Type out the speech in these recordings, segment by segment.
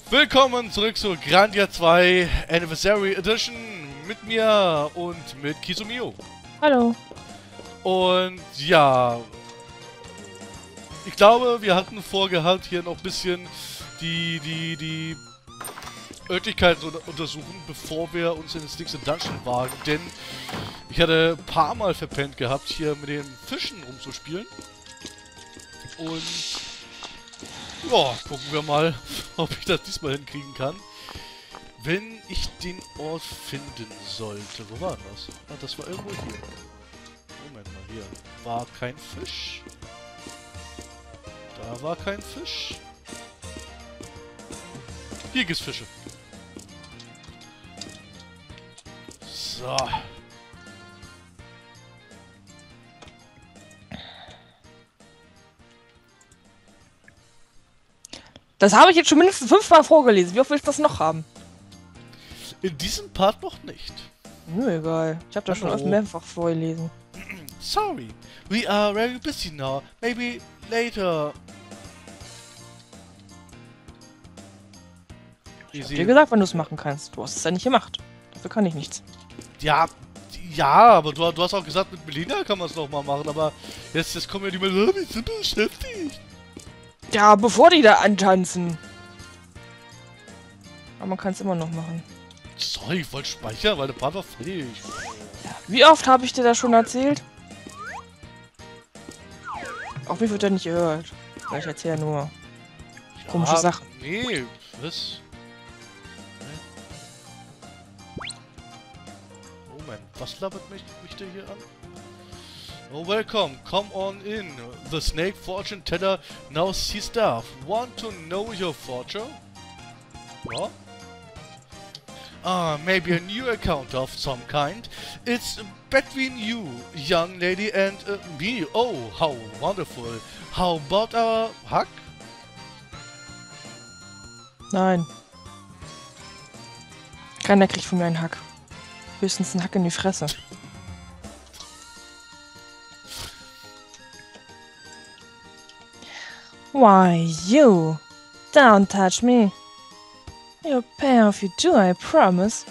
Willkommen zurück zu Grandia 2 Anniversary Edition mit mir und mit Kisumio. Hallo. Und ja, ich glaube, wir hatten vorgehabt, hier noch ein bisschen die Örtlichkeiten untersuchen, bevor wir uns in das nächste Dungeon wagen. Denn ich hatte ein paar Mal verpennt gehabt, hier mit den Fischen rumzuspielen. Und ja, gucken wir mal, ob ich das diesmal hinkriegen kann. Wenn ich den Ort finden sollte. Wo war das? Ah, das war irgendwo hier. Moment mal, hier. War kein Fisch. Da war kein Fisch. Hier gibt's Fische. So. Das habe ich jetzt schon mindestens 5-mal vorgelesen. Wie oft willst du das noch haben? In diesem Part noch nicht. Mir egal. Ich habe das schon oft mehrfach vorgelesen. Sorry, we are very busy now. Maybe later. Ich hab dir gesagt, wann du es machen kannst. Du hast es ja nicht gemacht. Dafür kann ich nichts. Ja, aber du hast auch gesagt, mit Melina kann man es noch mal machen, aber jetzt kommen ja die Melina, wir sind beschäftigt. Ja, bevor die da antanzen. Aber man kann es immer noch machen. Sorry, ich wollte speichern, weil der Part war fertig. Wie oft habe ich dir das schon erzählt? Auch mich wird er nicht gehört. Weil ich erzähle nur komische Sachen. Nee, was? Moment, was labert mich der hier an? Oh, welcome. Come on in. The Snake Fortune Teller now sees stuff. Want to know your fortune? What? Maybe a new account of some kind. It's between you, young lady, and me. Oh, how wonderful. How about our hug? Nein. Keiner kriegt von mir einen Hack. Höchstens einen Hack in die Fresse. Why, you? Don't touch me. You'll pay off you do, I promise.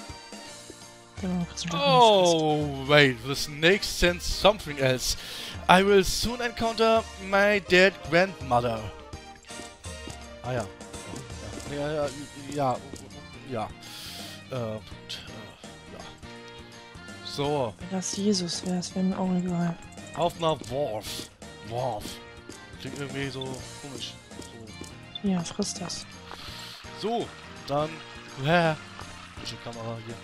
Oh, wait, the snake sends something else. I will soon encounter my dead grandmother. Ah ja. Ja. So. Wenn das Jesus wäre, das wäre mir auch egal. Auf nach Worf. Klingt irgendwie so komisch. So. Ja, frisst das. So, dann... Welche Kamera hier?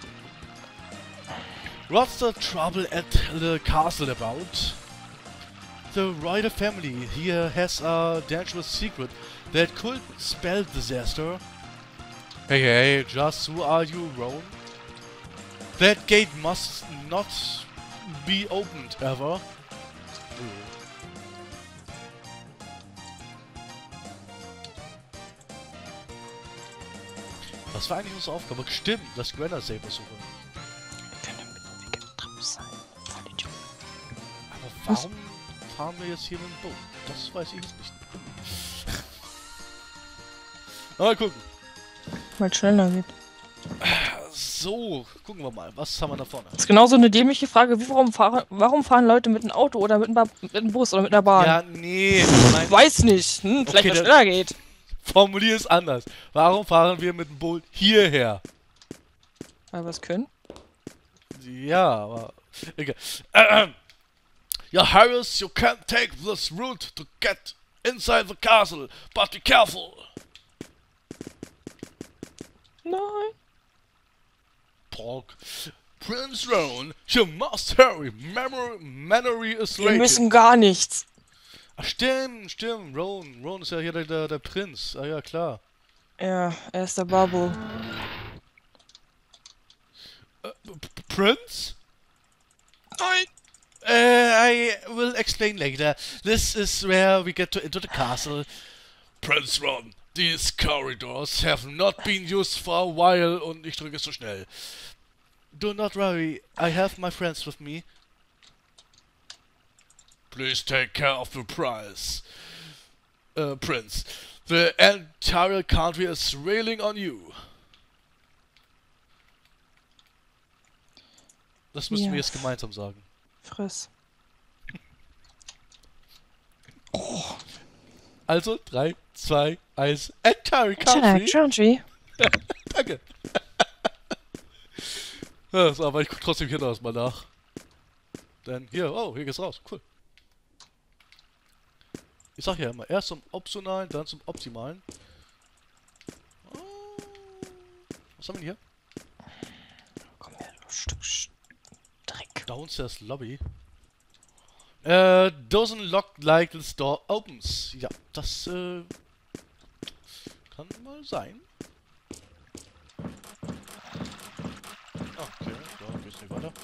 What's the trouble at the castle about? The Ryder family here has a dangerous secret that could spell disaster. Hey, just who are you, Roan? That gate must not be opened ever. Was war eigentlich unsere Aufgabe? Stimmt, das Granner Saber suchen. Aber warum fahren wir jetzt hier mit dem Boot? Das weiß ich jetzt nicht. Mal gucken. Weil schneller geht. So, gucken wir mal. Was haben wir da vorne? Das ist genauso eine dämliche Frage, wie warum fahren Leute mit einem Auto oder mit einem Bus oder mit einer Bahn? Ja, nee. Ich weiß nicht. Vielleicht Okay, weil schneller geht. Formulier es anders. Warum fahren wir mit dem Boot hierher? Weil wir es können. Ja, aber... Egal. Ja, Harris, you can't take this route to get inside the castle, but be careful. Nein. Talk. Prince Roan, you must hurry. Memory is Wir late. müssen gar nichts. Ach, stimmt. Roan ist ja hier der Prinz. Ah ja, klar. Ja, er ist der Babu. Prince? Nein. I will explain later. This is where we get into the castle. Prince Roan, these corridors have not been used for a while und ich drücke es so schnell. Do not worry, I have my friends with me. Please take care of the prize. Prince. The entire country is railing on you. Das müssen wir jetzt gemeinsam sagen. Friss. Also, 3, 2, 1, entire country. Country. Danke. Ja, so, aber ich guck trotzdem hier noch erstmal nach. Denn hier, oh, hier geht's raus. Cool. Ich sag ja immer, erst zum Optionalen, dann zum Optimalen. Oh. Was haben wir denn hier? Komm her, du Stück Dreck. Downstairs Lobby. Doesn't look like the store opens. Ja, das kann mal sein. Okay, da geht's nicht weiter.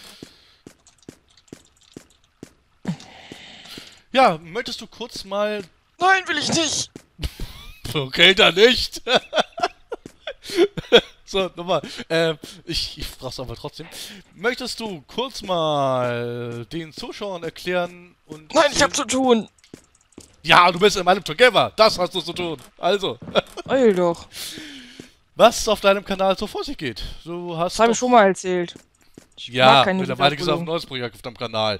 Ja, möchtest du kurz mal... Nein, will ich nicht! Okay, dann nicht! So, nochmal. Ich frag's aber trotzdem. Möchtest du kurz mal den Zuschauern erklären und... Nein, ich hab zu tun! Ja, du bist in meinem Together! Das hast du zu tun! Also... Eul doch. Was auf deinem Kanal so vor sich geht. Du hast... Das habe ich schon mal erzählt. Ich Ja, mag keine mittlerweile gibt es auch ein Wiederholung. neues Projekt auf deinem Kanal.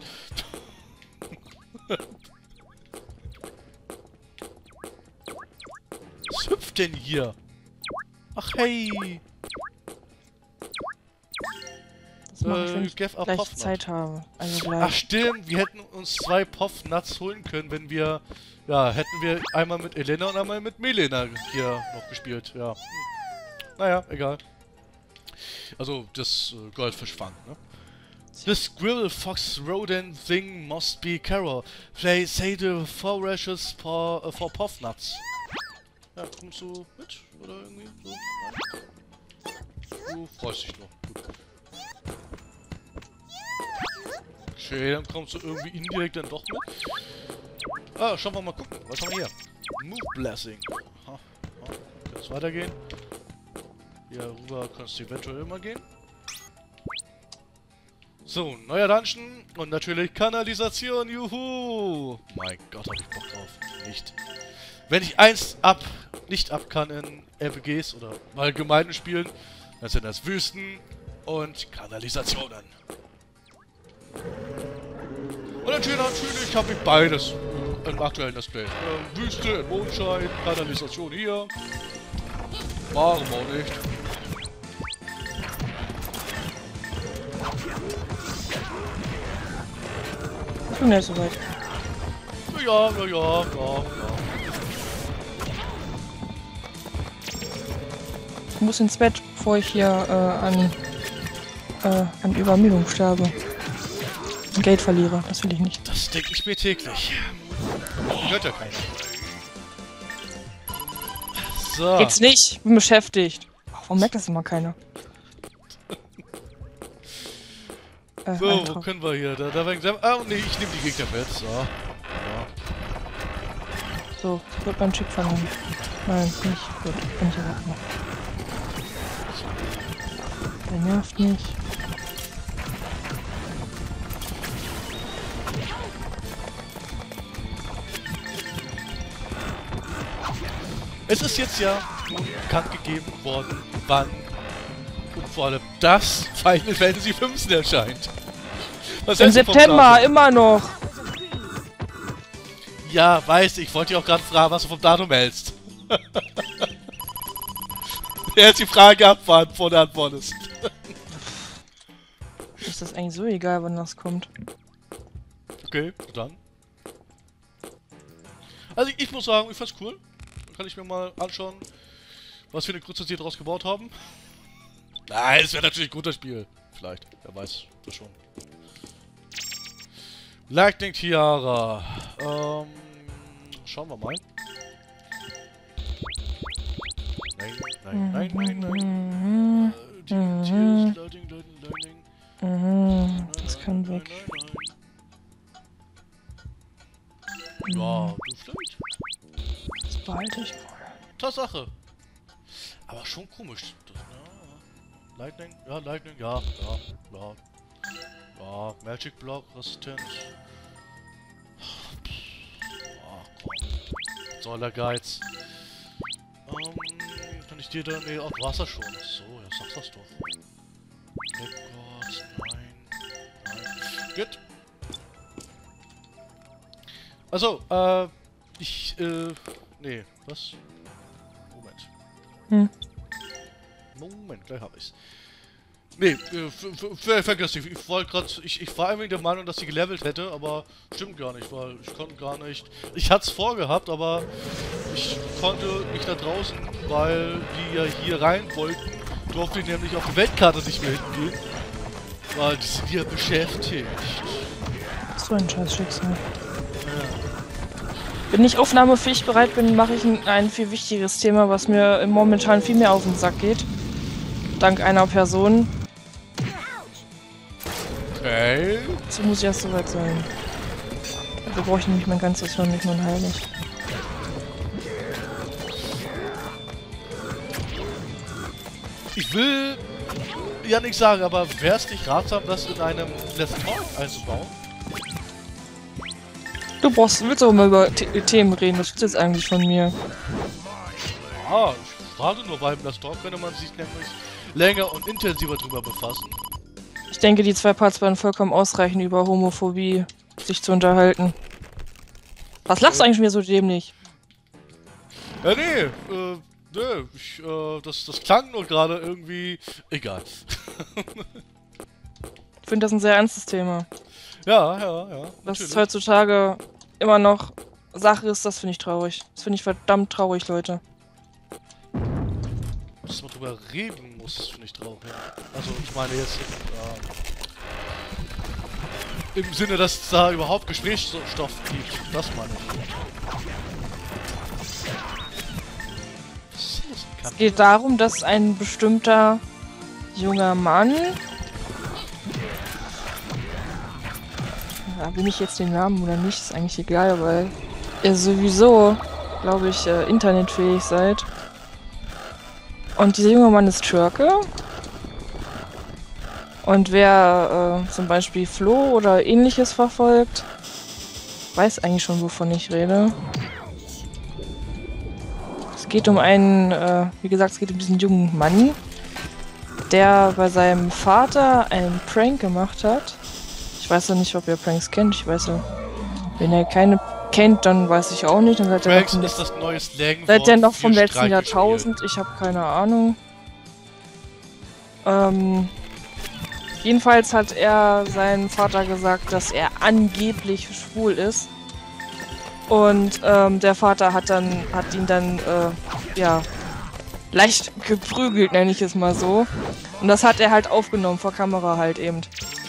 Was hüpft denn hier? Ach hey! Das mache ich, wenn ich Give a gleich Puffnut. Zeit habe. Also Ach gleich. stimmt, wir hätten uns 2 Puffnuts holen können, wenn wir... Ja, hätten wir einmal mit Elena und einmal mit Melena hier noch gespielt, ja. Naja, egal. Also, das Goldfisch fangen, ne? The squirrel fox rodent thing must be Carol. They say the forages for puffnuts. Ja, kommst du mit? Oder irgendwie so? Nein? Du freust dich nur. Gut. Okay, dann kommst du irgendwie indirekt dann doch mit. Ah, schauen wir mal gucken. Was haben wir hier? Move Blessing. Aha, aha. Kann es weitergehen? Hier rüber kannst du eventuell immer gehen. So, neuer Dungeon und natürlich Kanalisation, juhu! Mein Gott, hab ich Bock drauf. Nicht. Wenn ich eins nicht ab kann in RPGs oder allgemeinen Spielen, dann sind das Wüsten und Kanalisationen. Und natürlich habe ich beides im aktuellen Display. Wüste, Mondschein, Kanalisation hier. Warum auch nicht? Ich bin ja soweit. Ja. Ich muss ins Bett, bevor ich hier an Übermüdung sterbe. Und Geld verliere. Das will ich nicht. Das denke ich mir täglich. Hört ja keiner. So. Jetzt nicht. Ich bin beschäftigt. Warum merkt das immer keiner? So, wo Eintrag. können wir hier? Da ah, nee, ich nehme die Gegner mit. So. Ja. So, wird mein Chip verloren. Nein, nicht. Gut, bin ich aber noch. Der nervt nicht. Es ist jetzt ja nun bekannt gegeben worden, wann und vor allem das Final Fantasy 15 erscheint. Was Im hältst du vom September, Datum? immer noch. Ja, weiß ich. Wollte dich auch gerade fragen, was du vom Datum hältst. Jetzt die Frage abwarten, bevor du antwortest. Ist das eigentlich so egal, wann das kommt? Okay, dann. Also ich muss sagen, ich fand's cool. Dann kann ich mir mal anschauen, was wir eine kurze Serie draus gebaut haben. Nein, es wäre natürlich ein gutes Spiel. Vielleicht, wer weiß das schon. Lightning Tiara. Schauen wir mal. Nein. Lightning. Das kann weg. Ja, du vielleicht. Das behalte ich mal. Tatsache. Aber schon komisch. Das, ja. Lightning, ja. Ja, Magic Block, Resistenz. Komm. Soll der Geiz. ich dir da... Nee, auch du hast das schon. So, ja, sag das doch. Backwards, nein. Gut. Also, nee, was? Moment. Moment, gleich hab ich's. Nee, vergiss nicht. Ich wollte gerade, ich war irgendwie der Meinung, dass sie gelevelt hätte, aber stimmt gar nicht, weil ich konnte gar nicht. Ich hatte es vorgehabt, aber ich konnte nicht da draußen, weil die ja hier rein wollten, durfte ich nämlich auf die Weltkarte nicht mehr hingehen. Weil die sind ja beschäftigt. So ein scheiß Schicksal. Ja. Wenn ich aufnahmefähig bereit bin, mache ich ein viel wichtigeres Thema, was mir momentan viel mehr auf den Sack geht. Dank einer Person. Okay. So muss ich erst soweit sein. Dafür brauche ich nämlich mein ganzes Hirn, nicht nur ein halbes. Ich will ja nicht sagen, aber wäre es nicht ratsam, das in einem Let's Talk einzubauen? Willst auch mal über Themen reden, was willst du jetzt eigentlich von mir? Ah, ich frage nur, weil im Let's Talk könnte man sich nämlich länger und intensiver drüber befassen. Ich denke, die 2 Parts werden vollkommen ausreichen, über Homophobie sich zu unterhalten. Was lachst du eigentlich mir so dämlich? Ja, nee, das klang nur gerade irgendwie... Egal. Ich finde das ein sehr ernstes Thema. Ja. Dass es heutzutage immer noch Sache ist, das finde ich traurig. Das finde ich verdammt traurig, Leute. Dass man drüber reden muss, das finde ich traurig. Also, ich meine jetzt im Sinne, dass es da überhaupt Gesprächsstoff gibt. Das meine ich. Es geht darum, dass ein bestimmter junger Mann... Ja, bin ich jetzt den Namen oder nicht, ist eigentlich egal, weil ihr sowieso, glaube ich, internetfähig seid. Und dieser junge Mann ist Türke. Und wer zum Beispiel Flo oder ähnliches verfolgt, weiß eigentlich schon, wovon ich rede. Es geht um einen, wie gesagt, es geht um diesen jungen Mann, der bei seinem Vater einen Prank gemacht hat. Ich weiß ja nicht, ob ihr Pranks kennt. Ich weiß ja, wenn ihr keine kennt, dann weiß ich auch nicht. Dann seid ihr Pranks ist das neue Slangwort. Seid ihr noch vom letzten Jahrtausend? Ich habe keine Ahnung. Jedenfalls hat er seinem Vater gesagt, dass er angeblich schwul ist. Und der Vater hat ihn dann ja, leicht geprügelt, nenne ich es mal so. Und das hat er halt aufgenommen, vor Kamera halt eben.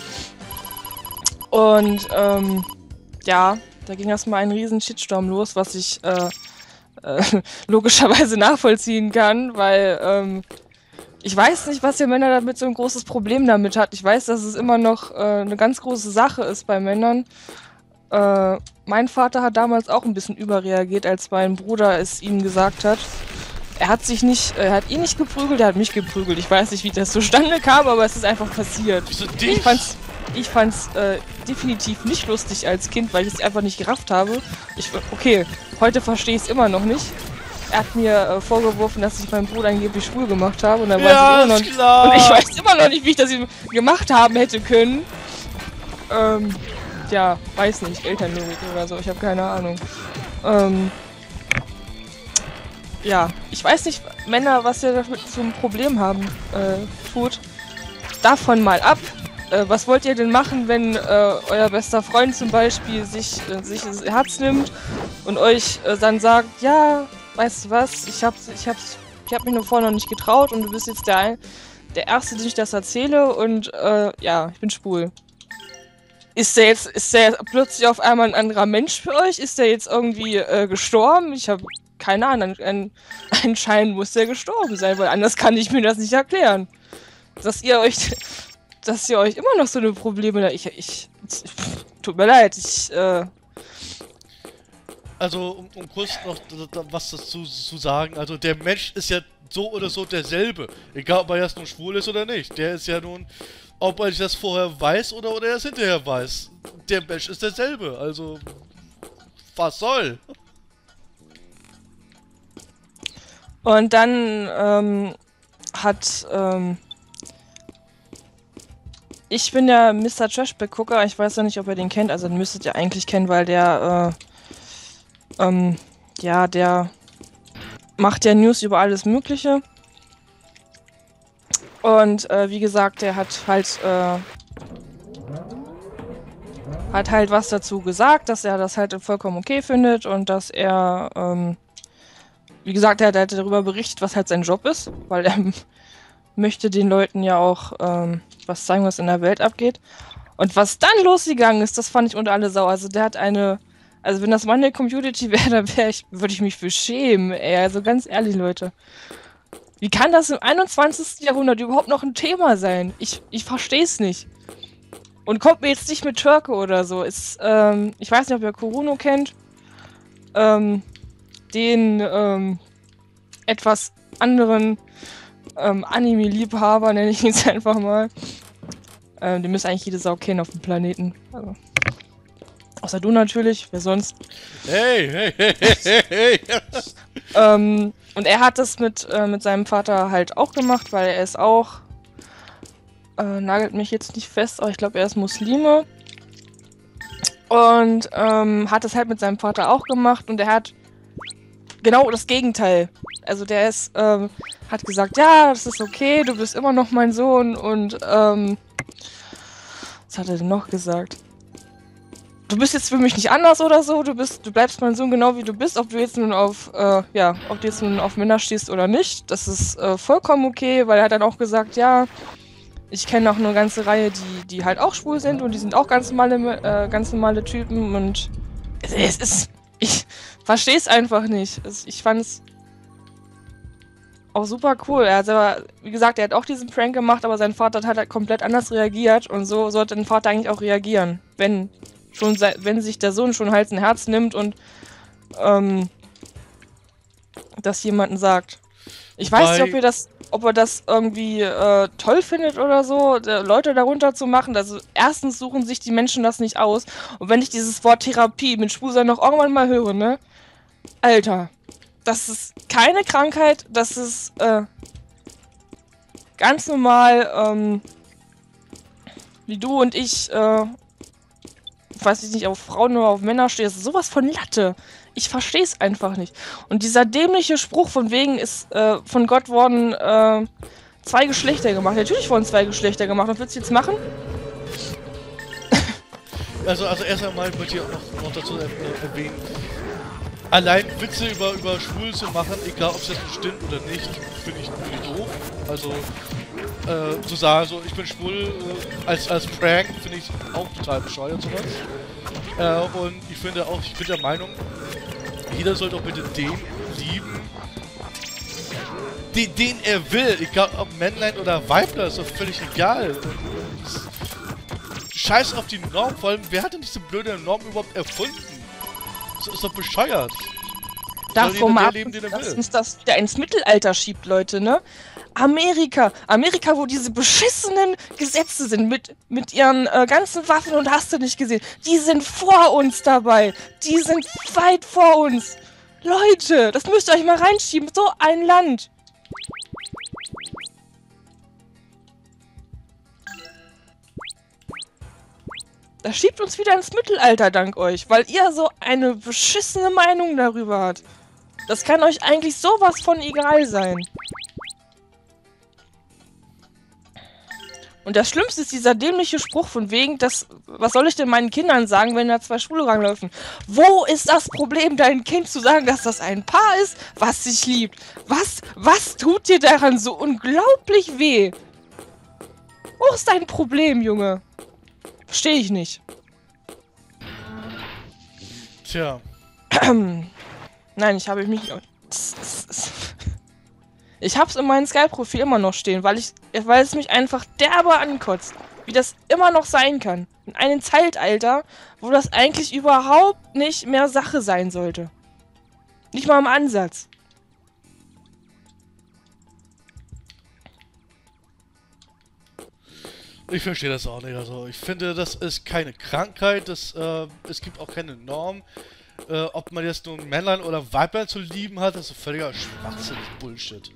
Und ja, da ging erstmal ein riesen Shitstorm los, was ich logischerweise nachvollziehen kann, weil ich weiß nicht, was ihr Männer damit so ein großes Problem damit hat. Ich weiß, dass es immer noch eine ganz große Sache ist bei Männern. Mein Vater hat damals auch ein bisschen überreagiert, als mein Bruder es ihm gesagt hat. Er hat ihn nicht geprügelt, er hat mich geprügelt. Ich weiß nicht, wie das zustande kam, aber es ist einfach passiert. Ich fand's definitiv nicht lustig als Kind, weil ich es einfach nicht gerafft habe. Okay, heute verstehe ich es immer noch nicht. Er hat mir vorgeworfen, dass ich meinen Bruder angeblich schwul gemacht habe und dann weiß ich immer noch nicht. Und ich weiß immer noch nicht, wie ich das gemacht haben hätte können. Ja, weiß nicht, Elternlogik oder so, ich habe keine Ahnung. Ja, ich weiß nicht, Männer, was ihr damit für ein Problem haben, tut. Davon mal ab. Was wollt ihr denn machen, wenn euer bester Freund zum Beispiel sich das Herz nimmt und euch dann sagt, ja, weißt du was, ich hab mich nur vorher noch nicht getraut und du bist jetzt der Erste, dem ich das erzähle und ja, ich bin schwul. Ist der jetzt plötzlich auf einmal ein anderer Mensch für euch? Ist der jetzt irgendwie gestorben? Ich habe keine Ahnung, anscheinend muss der gestorben sein, weil anders kann ich mir das nicht erklären. Dass ihr euch immer noch so eine Probleme da. Tut mir leid, Also, um kurz noch was dazu zu sagen, also der Mensch ist ja so oder so derselbe. Egal, ob er jetzt nun schwul ist oder nicht. Der ist ja nun, ob er das vorher weiß oder er es hinterher weiß. Der Mensch ist derselbe, also was soll? Und dann hat ich bin ja Mr. Trashback-Gucker, ich weiß ja nicht, ob ihr den kennt, also den müsstet ihr eigentlich kennen, weil der ja, der macht ja News über alles Mögliche. Und wie gesagt, der hat halt was dazu gesagt, dass er das halt vollkommen okay findet und dass er, wie gesagt, er hat halt darüber berichtet, was halt sein Job ist, weil er möchte den Leuten ja auch was zeigen, was in der Welt abgeht. Und was dann losgegangen ist, das fand ich unter alle Sau. Also der hat also wenn das meine Community wäre, dann würde ich mich für schämen, ey. Also ganz ehrlich, Leute. Wie kann das im 21. Jahrhundert überhaupt noch ein Thema sein? Ich verstehe es nicht. Und kommt mir jetzt nicht mit Türke oder so. Ich weiß nicht, ob ihr Kuruno kennt. Den etwas anderen Anime-Liebhaber, nenne ich ihn jetzt einfach mal. Den müsste eigentlich jede Sau kennen auf dem Planeten. Also. Außer du natürlich, wer sonst? Hey, hey, hey, hey, hey, hey. Und er hat das mit seinem Vater halt auch gemacht, weil er ist auch, nagelt mich jetzt nicht fest, aber ich glaube, er ist Muslime. Und hat das halt mit seinem Vater auch gemacht und er hat genau das Gegenteil. Also der hat gesagt, ja, das ist okay, du bist immer noch mein Sohn und was hat er denn noch gesagt? Du bist jetzt für mich nicht anders oder so, du bleibst mein Sohn genau wie du bist, ob du jetzt nun auf Männer stehst oder nicht. Das ist vollkommen okay, weil er hat dann auch gesagt, ja, ich kenne auch eine ganze Reihe, die halt auch schwul sind und die sind auch ganz normale Typen und ich verstehe es einfach nicht. Ich fand's auch super cool. Er hat aber, wie gesagt, er hat auch diesen Prank gemacht, aber sein Vater hat halt komplett anders reagiert und so sollte ein Vater eigentlich auch reagieren, wenn sich der Sohn schon Hals und Herz nimmt und das jemandem sagt. Ich weiß nicht, ob er das irgendwie toll findet oder so, Leute darunter zu machen. Also erstens suchen sich die Menschen das nicht aus. Und wenn ich dieses Wort Therapie mit Schwulsein noch irgendwann mal höre, ne? Alter, das ist keine Krankheit, das ist ganz normal, wie du und ich, weiß ich nicht, auf Frauen oder auf Männer stehe, das ist sowas von Latte. Ich verstehe es einfach nicht. Und dieser dämliche Spruch von wegen ist von Gott worden 2 Geschlechter gemacht. Natürlich wurden 2 Geschlechter gemacht. Was willst du jetzt machen? Also erst einmal möchte ich auch noch dazu erwähnen, allein Witze über Schwul zu machen, egal ob es jetzt stimmt oder nicht, finde ich doof. Also zu sagen, so ich bin schwul als Prank finde ich auch total bescheuert sowas. Und ich bin der Meinung, jeder sollte auch bitte den lieben, den er will. Egal ob Männlein oder Weibler, ist doch völlig egal. Scheiß auf die Norm, vor allem, wer hat denn diese blöde Norm überhaupt erfunden? Das ist doch bescheuert. Davon mal ab, dass uns das wieder ins Mittelalter schiebt, Leute, ne? Amerika, wo diese beschissenen Gesetze sind mit ihren ganzen Waffen und hast du nicht gesehen. Die sind vor uns dabei. Die sind weit vor uns. Leute, das müsst ihr euch mal reinschieben. So ein Land. Das schiebt uns wieder ins Mittelalter, dank euch, weil ihr so eine beschissene Meinung darüber habt. Das kann euch eigentlich sowas von egal sein. Und das Schlimmste ist dieser dämliche Spruch von wegen, was soll ich denn meinen Kindern sagen, wenn da 2 Schwule ranlaufen? Wo ist das Problem, deinem Kind zu sagen, dass das ein Paar ist, was sich liebt? Was tut dir daran so unglaublich weh? Wo ist dein Problem, Junge? Verstehe ich nicht. Tja. Nein, ich habe mich... Ich hab's in meinem Skype-Profil immer noch stehen, weil es mich einfach derbe ankotzt, wie das immer noch sein kann. In einem Zeitalter, wo das eigentlich überhaupt nicht mehr Sache sein sollte. Nicht mal im Ansatz. Ich verstehe das auch nicht. Also ich finde, das ist keine Krankheit, es gibt auch keine Norm. ob man jetzt nun Männlein oder Weiblein zu lieben hat, ist so völliger Schwachsinn, Bullshit.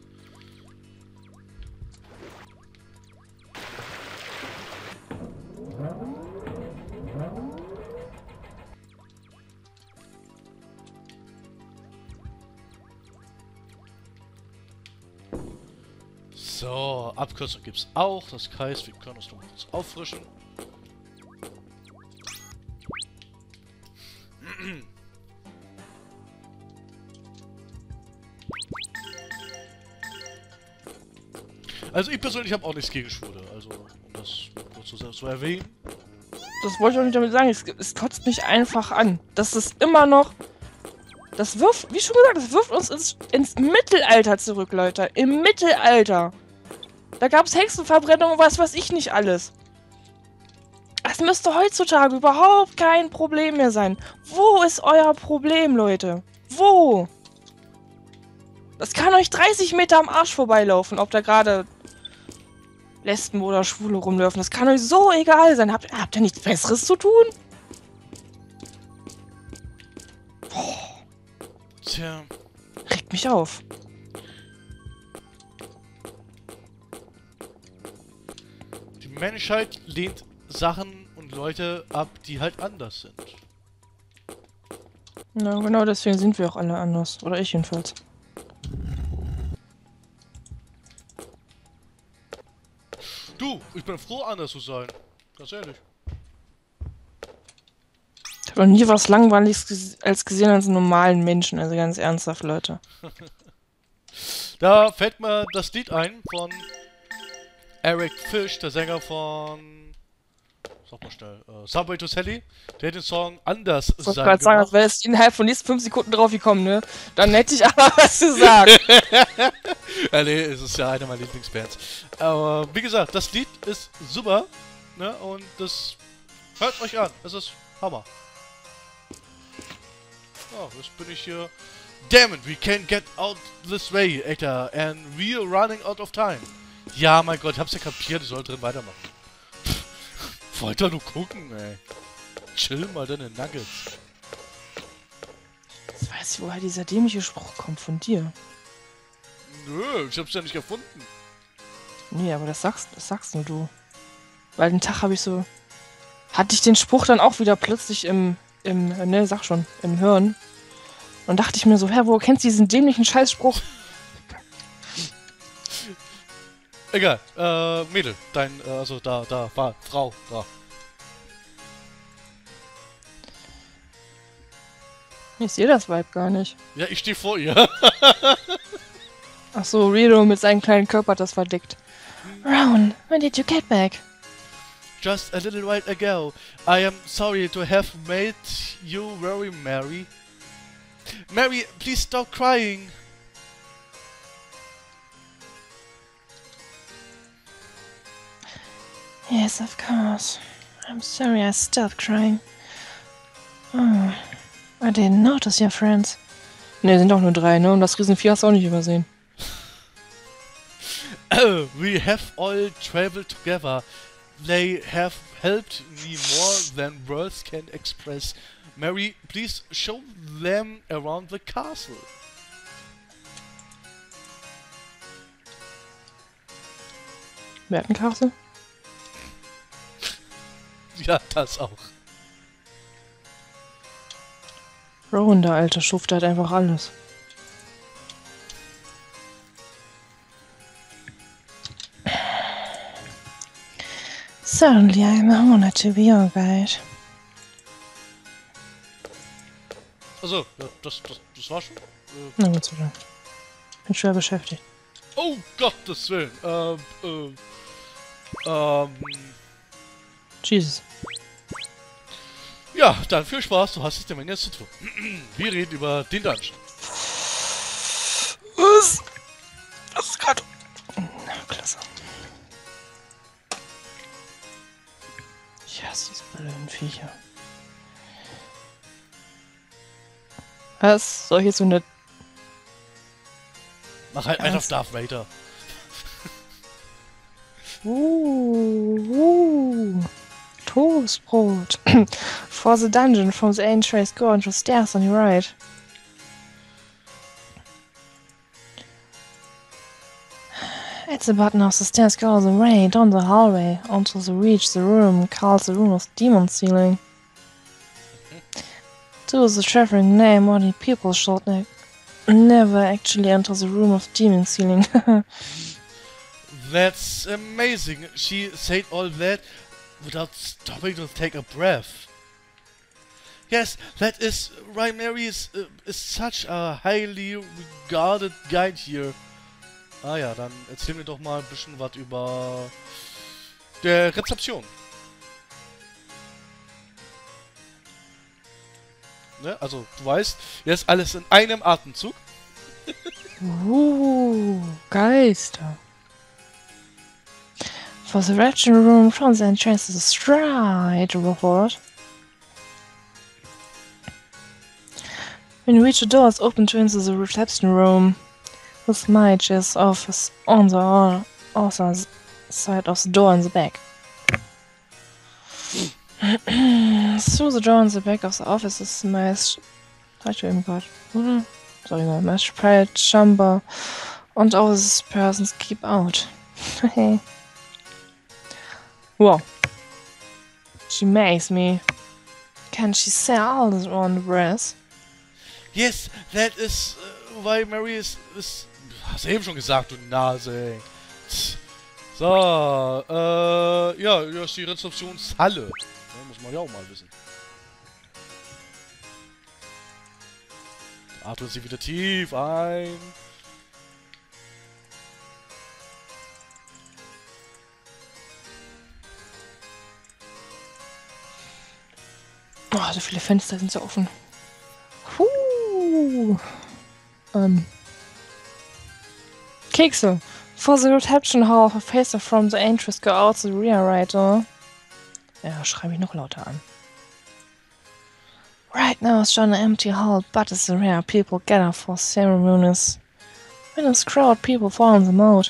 So, Abkürzung gibt's auch. Das heißt, wir können uns noch kurz auffrischen. Also ich persönlich habe auch nichts gegen Schwule. Also, um das kurz zu erwähnen. Das wollte ich auch nicht damit sagen. Es kotzt mich einfach an. Das ist immer noch... Das wirft, wie schon gesagt, das wirft uns ins Mittelalter zurück, Leute. Im Mittelalter. Da gab es Hexenverbrennung und was weiß ich nicht alles. Das müsste heutzutage überhaupt kein Problem mehr sein. Wo ist euer Problem, Leute? Wo? Das kann euch 30 Meter am Arsch vorbeilaufen, ob da gerade Lesben oder Schwule rumlaufen. Das kann euch so egal sein. Habt ihr nichts Besseres zu tun? Boah. Tja. Regt mich auf. Die Menschheit lehnt Sachen und Leute ab, die halt anders sind. Na, genau deswegen sind wir auch alle anders. Oder ich jedenfalls. Du, ich bin froh, anders zu sein. Ganz ehrlich. Ich habe noch nie was Langweiliges gesehen als einen normalen Menschen. Also ganz ernsthaft, Leute. Da fällt mir das Lied ein von Eric Fish, der Sänger von... Sag mal schnell. Subway to Sally. Der hat den Song Anders Ich wollte sein gerade sagen, gemacht. als wäre es innerhalb von nächsten 5 Sekunden drauf gekommen, ne? Dann hätte ich aber was zu sagen. Ja, nee, es ist ja einer meiner Lieblingsbands. Aber wie gesagt, das Lied ist super. Ne? Und das... Hört euch an. Das ist Hammer. Oh, jetzt bin ich hier... Damn it, we can't get out this way, Alter. And we're running out of time. Ja, mein Gott, ich hab's ja kapiert. Ich soll drin weitermachen. Wollt ihr nur gucken, ey. Chill mal deine Nuggets. Jetzt weiß ich, woher dieser dämliche Spruch kommt von dir. Nö, ich hab's ja nicht erfunden. Nee, aber das sagst nur du. Weil den Tag habe ich so... Hatte ich den Spruch dann auch wieder plötzlich ne, sag schon, im Hirn. Und dachte ich mir so, hä, wo kennst du diesen dämlichen Scheißspruch? Egal, Mädel, also da, war Frau, da. Ich sehe das Vibe gar nicht. Ja, ich stehe vor ihr. Ach so, Rito mit seinem kleinen Körper hat das verdeckt. Rowan, when did you get back? Just a little while ago. I am sorry to have made you very merry. Mary, please stop crying. Yes, of course. I'm sorry I stopped crying. Oh, I didn't notice your friends. Ne, sind auch nur 3, ne? Und das Riesenvieh hast du auch nicht übersehen. We have all traveled together. They have helped me more than words can express. Mary, please show them around the castle. Wer hat ein Castle? Ja, das auch. Rowan, der alte Schuft, der hat einfach alles. Certainly, I'm honored to be your guide. Also, ja, das war schon. Na gut, so dann. Bin schwer beschäftigt. Oh, Gottes Willen. Jesus. Ja, dann viel Spaß, du hast es dem jetzt zu tun. Wir reden über den Dungeon. Was? Das ist gerade... Na, klasse. Ich hasse diese blöden Viecher. Was? Soll ich jetzt so eine... Mach halt einen auf Darth Vader. Toastbrot. For the dungeon from the entrance, go on the stairs on your right. At the bottom of the stairs, go the way down the hallway until you reach the room called the Room of Demon Sealing. To the traveling name, only people should never actually enter the Room of Demon Sealing. That's amazing. She said all that without stopping to take a breath. Yes, that is why Mary is such a highly regarded guide here. Ah ja, dann erzähl mir doch mal ein bisschen was über der Rezeption. Ne? Also, du weißt, jetzt alles in einem Atemzug. Geister. For the reception room from the entrance is a straight forward. When you reach the door, it's open to enter the reception room. This mage's office on the other side of the door in the back. Through the door in the back of the office is Mash private chamber, and all these persons keep out. Whoa. She amazed me. Can she say all this on the breath? Yes, that is why Mary is hast du eben schon gesagt, du Nase, ey. So, ja, hier ist die Rezeptionshalle. Ja, muss man ja auch mal wissen. Atmen Sie wieder tief ein. Oh, so viele Fenster sind so offen. Kekse. For the reception hall, face from the entrance, go out the rear right door. Ja, schreibe ich noch lauter an. Right now it's an empty hall, but it's the rear people gather for ceremonies. When it's crowd, people fall in the mode.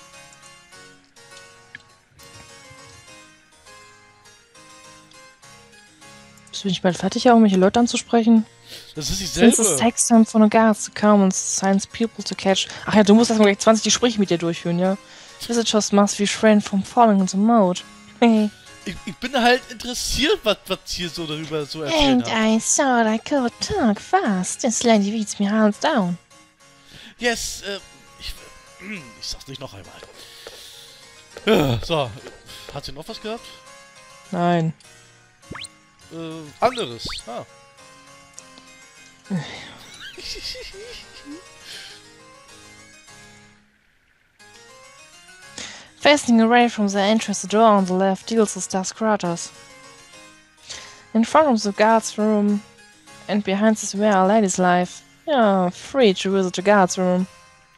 Bin ich bald fertig, irgendwelche Leute anzusprechen? Das ist dieselbe. Since it takes time for the guards to come and science people to catch. Ach ja, du musst erstmal gleich 20 Gespräche mit dir durchführen, ja? Visitors must refrain from falling into mode. Ich bin halt interessiert, was hier so darüber so erzählt And I thought I could talk fast. This lady beats me hands down. Yes, ich sag's nicht noch einmal. Ja, so, hat sie noch was gehabt? Nein. Anderes. Ah. Facing away from the entrance, the door on the left deals with Dark Kratos. In front of the guard's room and behind this where a lady's life. You're free to visit the guard's room.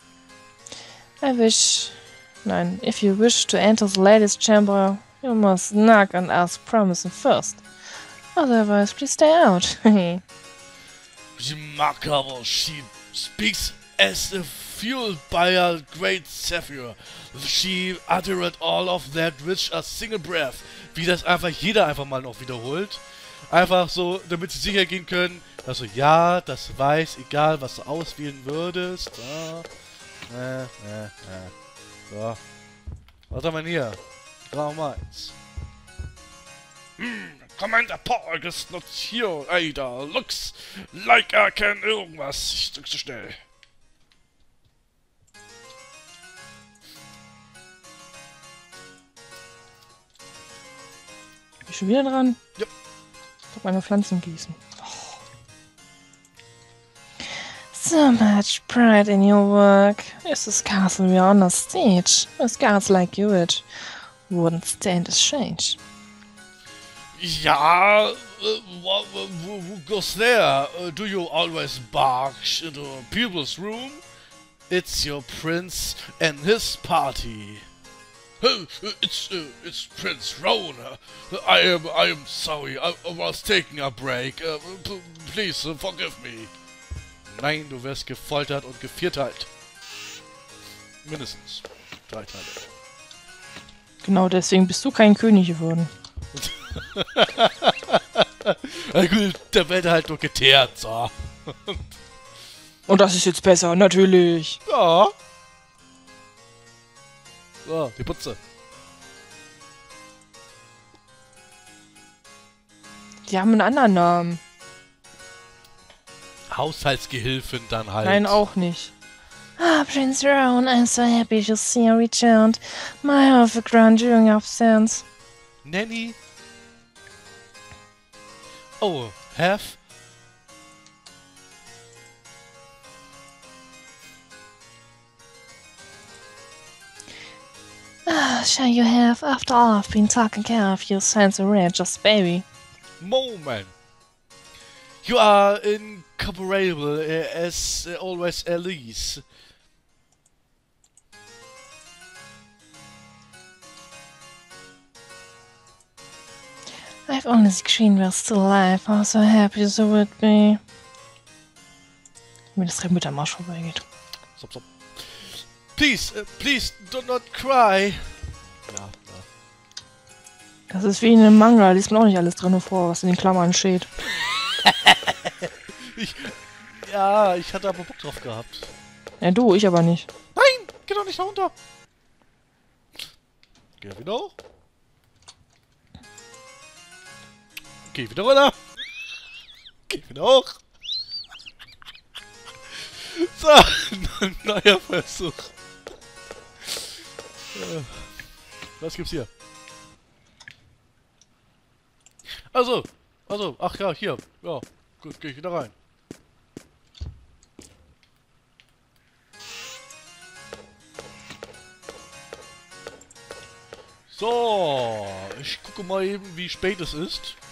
If you wish to enter the lady's chamber, you must knock and ask permission first. Otherwise, please stay out. Remarkable, she speaks as if fueled by a great zephyr. She uttered all of that with a single breath. Wie das einfach jeder einfach mal noch wiederholt. Einfach so, damit sie sicher gehen können, dass du ja, das weiß, egal was du auswählen würdest. So. Was haben wir denn hier? Raum 1. Commander Porg is not here either. Looks like I can irgendwas. Ich drück so schnell. Bin ich schon wieder dran? Ja. Ich muss meine Pflanzen gießen. So much pride in your work. Is this castle we're on a stage? With guards like you, it wouldn't stand a change. Ja, who goes there? Do you always barge into people's room? It's your prince and his party. It's Prince Rowan. I am sorry. I was taking a break. Please forgive me. Nein, du wirst gefoltert und gevierteilt. Mindestens 3 Teile. Genau deswegen bist du kein König geworden. Der wird halt nur geteert, so. Und das ist jetzt besser, natürlich. Ja. So, die Putze. Die haben einen anderen Namen. Haushaltsgehilfin dann halt. Nein, auch nicht. Ah, Prince Rowan, I'm so happy to see you returned. My health ground during absence. Nanny? Oh, have? Ah, sure you have. After all, I've been taking care of you since you were just a baby. Moment. You are incomparable as always, Elise. I've only seen we're still alive. I'm so happy you would be. Wie das direkt mit der Marsch vorbeigeht. Stop, stop. Please, please, do not cry. Ja. Das ist wie in einem Manga, liest man auch nicht alles drin vor, was in den Klammern steht. Ich hatte aber Bock drauf gehabt. Ja, du, ich aber nicht. Nein, geh doch nicht da runter. Geh wieder hoch. Geh wieder runter. Geh wieder hoch. So, neuer Versuch. Was gibt's hier? Also, ach ja, hier. Ja, gut, geh ich wieder rein. So, ich gucke mal eben, wie spät es ist.